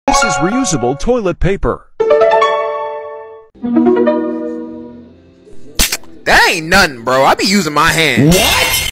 This is reusable toilet paper. That ain't nothing, bro. I be using my hand. What?